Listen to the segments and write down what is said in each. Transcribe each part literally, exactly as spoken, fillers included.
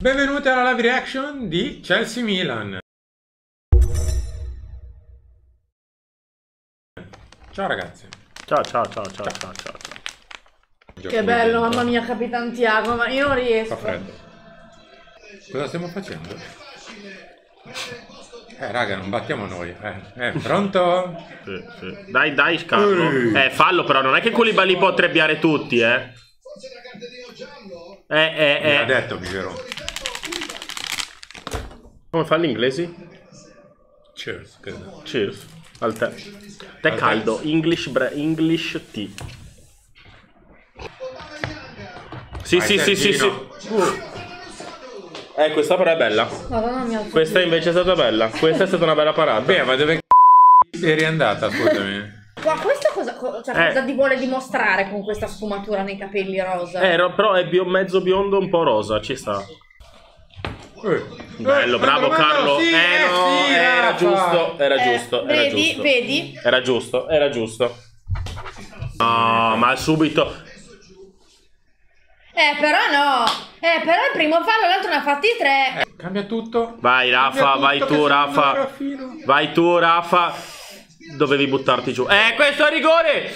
Benvenuti alla live reaction di Chelsea Milan. Ciao ragazzi. Ciao ciao ciao ciao ciao ciao. ciao. Che bello, mamma mia, Capitan Tiago, ma io non riesco. Fa freddo. Cosa stiamo facendo? Eh raga, non battiamo noi. Eh, eh pronto? Sì, sì. Dai dai Carlo. Eh fallo però, non è che Koulibaly può trebbiare tutti, eh. Eh eh eh. Ha detto Bigero. Come fa l'inglese? Cheers, credo. Cheers. Al tè. Tè caldo, English bre English tea. Sì, Vai, sì, sì, sì, sì. Uh. Eh, questa però è bella. Madonna mia. Questa invece è stata bella. Questa è stata una bella parata. Beh, ma dove eri andata, scusami? Ma questa cosa, co- cioè, Eh. cosa ti vuole dimostrare con questa sfumatura nei capelli rosa? Eh, ro- però è bio mezzo biondo, un po' rosa, ci sta. Eh. Bello, Eh, bravo mandalo, Carlo. sì, eh no, sì, era Rafa. giusto, era Eh, giusto, era vedi, giusto. vedi? Era giusto, era giusto. No, ma subito. Eh, però no. Eh, però il primo fallo, l'altro ne ha fatti tre. Eh, cambia tutto. Vai Rafa, Cambia vai tutto, che tu sono Rafa. un raffino. Vai tu Rafa. Dovevi buttarti giù. Eh, questo è rigore.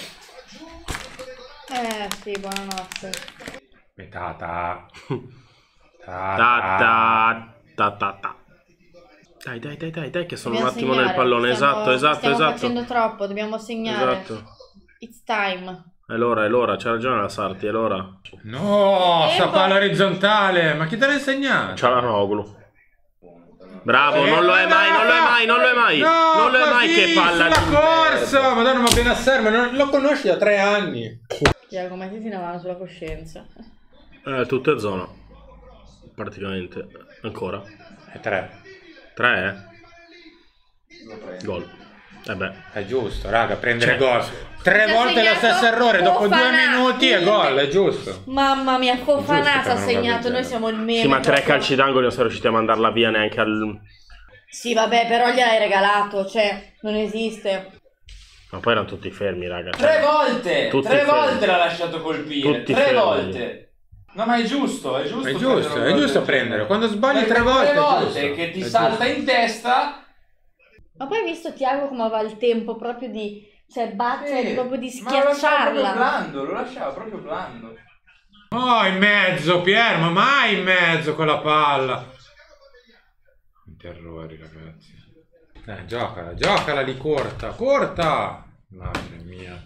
Eh, sì, buonanotte. Metata. Ta ta ta ta ta. Dai, dai, dai, dai, dai, che sono Dobbiamo un attimo segnare, nel pallone. stiamo- Esatto, esatto, stiamo esatto. facendo troppo, dobbiamo segnare. Esatto. It's time. È l'ora, è l'ora, c'ha ragione la Sarti, è l'ora. No, sta Tempo. palla orizzontale. Ma chi te l'ha insegnato? C'ha la Noglu. Bravo, Eh, non lo è mai, non lo è mai, non lo è mai. No, non lo è mai così, che palla sulla di corsa. merda. Madonna, ma ben a serve, non lo conosci da tre anni. Tiago, mettiti una mano sulla coscienza. Eh, tutto è zona. Praticamente. Ancora. È tre. Tre, eh? Gol. Eh beh. È giusto, raga, prendere Cioè, gol. Tre Ci ha volte lo segnato stesso errore, dopo due Fofana. minuti è gol, è giusto. Mamma mia, Fofana Giusto, ha che non segnato, va noi bene. siamo il meme. Sì, ma tre proprio. calci d'angolo non sono riusciti a mandarla via neanche al... Sì, vabbè, però gliel'hai regalato, cioè, non esiste. Ma poi erano tutti fermi, raga. Tre volte! Tutti tre fermi. volte l'ha lasciato colpire. Tutti tre fermi. volte. No, ma è giusto, è giusto. È prendere giusto, un è gol giusto del prendere. genere. Quando sbagli Perché tre volte, tre è volte giusto. che ti È salta giusto. in testa. Ma poi hai visto Tiago come aveva il tempo proprio di, cioè, battere, Sì, proprio di ma lo lasciava proprio schiacciarla. blando, lo lasciava proprio blando. Oh, in mezzo, Pier, ma mai in mezzo con la palla. Terrori, ragazzi. Dai, giocala, giocala di corta, corta. Madre mia.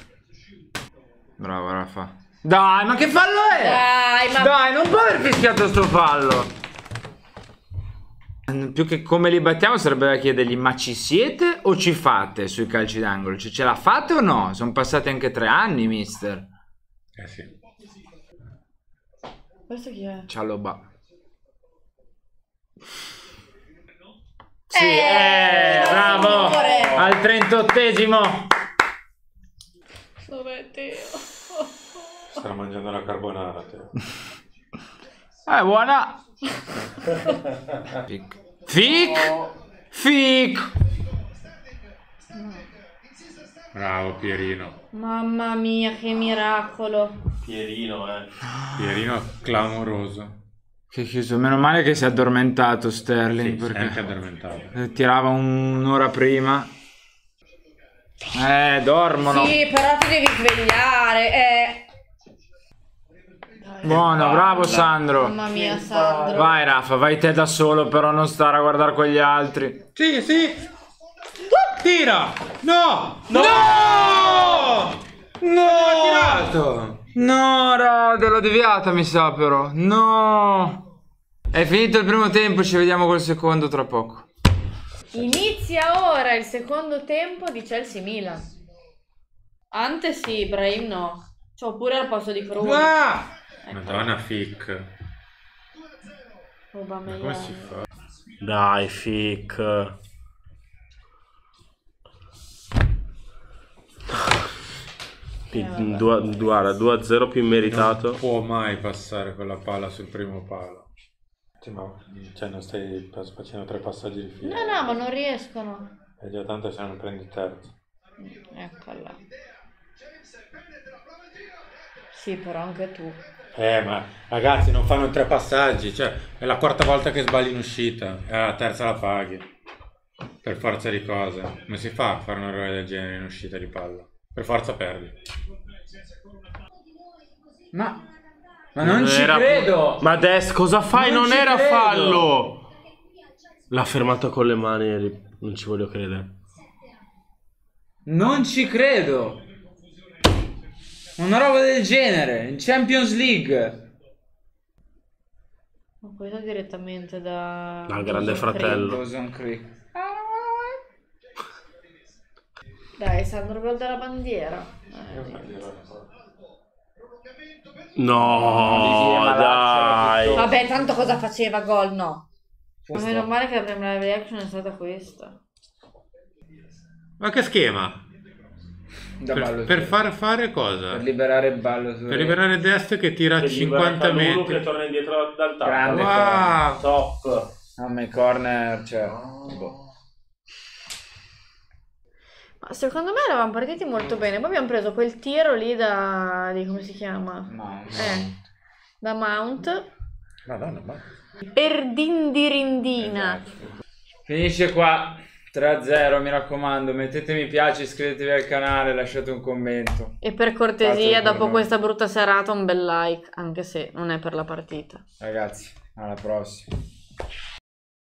Bravo Rafa. Dai, ma che fallo è? Dai, ma... Dai, non può aver fischiato sto fallo. Più che come li battiamo sarebbe da chiedergli: ma ci siete o ci fate sui calci d'angolo? Cioè, ce la fate o no? Sono passati anche tre anni, mister. Eh sì. Questo chi è? Cialoba. Sì, eh, bravo. signore. Al trentottesimo. Dov'è Teo? Sta mangiando la carbonara, te. Eh, buona. Fic. Fic. Fic. Bravo, Pierino. Mamma mia, che miracolo. Pierino, eh. Pierino clamoroso. Che chiuso. Meno male che si è addormentato Sterling, Sì, si è anche perché addormentato. eh, tirava un- un'ora prima. Eh, dormono. Sì, però ti devi svegliare, eh. Buono, bravo Sandro. Mamma mia, Sandro. Vai Rafa, vai te da solo, però non stare a guardare quegli altri. Sì, sì. Tira! No! No! No! Ha tirato! No, Rade, l'ho deviata mi sa però. No! È finito il primo tempo, ci vediamo col secondo tra poco. Inizia ora il secondo tempo di Chelsea-Milan. Ante sì, Brahim no. Cioè, oppure al posto di Cruz. Ah! Ecco. Madonna, fic. Ma Aubameyang. come si fa? Dai, fic. due a zero più meritato. Non può mai passare quella palla sul primo palo. Sì, ma cioè, non stai facendo tre passaggi di fila. No, no, ma non riescono. È già tanto se non prendi il terzo. Eccola. Sì, però anche tu. Eh, ma ragazzi, non fanno tre passaggi, cioè è la quarta volta che sbagli in uscita, e la terza la paghi. Per forza di cose. Come si fa a fare un errore del genere in uscita di palla? Per forza perdi. Ma... Ma non, ci era- credo! Ma Des, cosa fai? Non Non, ci era credo. fallo! L'ha fermato con le mani, eri- non ci voglio credere. Non ci credo! Una roba del genere, in Champions League. Ma questo direttamente da... Dal grande Dawson fratello. Dawson Creek. Creek. Dai, Sandro, gol della bandiera. Eh, No, dai. Vabbè, tanto cosa faceva gol, no. Ma meno male che la prima reaction è stata questa. Ma che schema? Da Per, ballo per far fare cosa? per liberare il ballo Per liberare Dest che tira a cinquanta metri. che torna indietro dal tappo. Grande Wow! Top. A me corner, cioè boh. Ma secondo me eravamo partiti molto bene. Poi abbiamo preso quel tiro lì da... di come si chiama? No, Eh, da Mount. Madonna, ma... Per dindirindina. Finisce qua tre a zero, mi raccomando, mettete mi piace, iscrivetevi al canale, lasciate un commento. E per cortesia, Fatelo per dopo noi. questa brutta serata, un bel like, anche se non è per la partita. Ragazzi, alla prossima.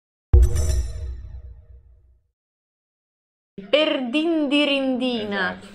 Per dindirindina.